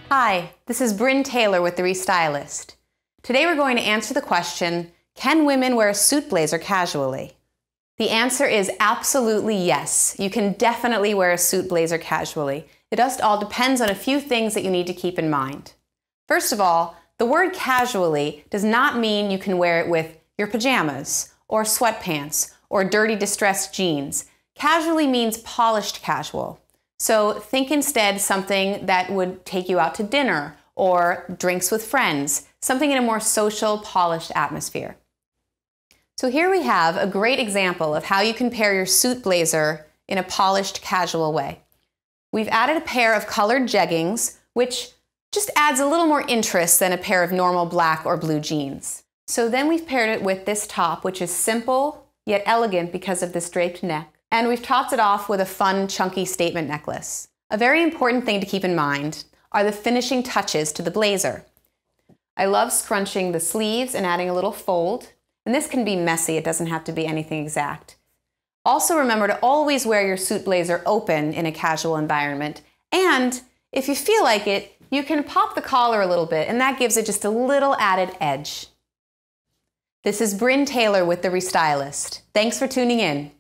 Hi, this is Bryn Taylor with the Re-Stylist. Today we're going to answer the question, can women wear a suit blazer casually? The answer is absolutely yes. You can definitely wear a suit blazer casually. It just all depends on a few things that you need to keep in mind. First of all, the word casually does not mean you can wear it with your pajamas, or sweatpants, or dirty distressed jeans. Casually means polished casual. So think instead something that would take you out to dinner or drinks with friends, something in a more social, polished atmosphere. So here we have a great example of how you can pair your suit blazer in a polished, casual way. We've added a pair of colored jeggings, which just adds a little more interest than a pair of normal black or blue jeans. So then we've paired it with this top, which is simple yet elegant because of this draped neck. And we've topped it off with a fun, chunky statement necklace. A very important thing to keep in mind are the finishing touches to the blazer. I love scrunching the sleeves and adding a little fold. And this can be messy, it doesn't have to be anything exact. Also remember to always wear your suit blazer open in a casual environment. And if you feel like it, you can pop the collar a little bit, and that gives it just a little added edge. This is Bryn Taylor with the Re-Stylist. Thanks for tuning in.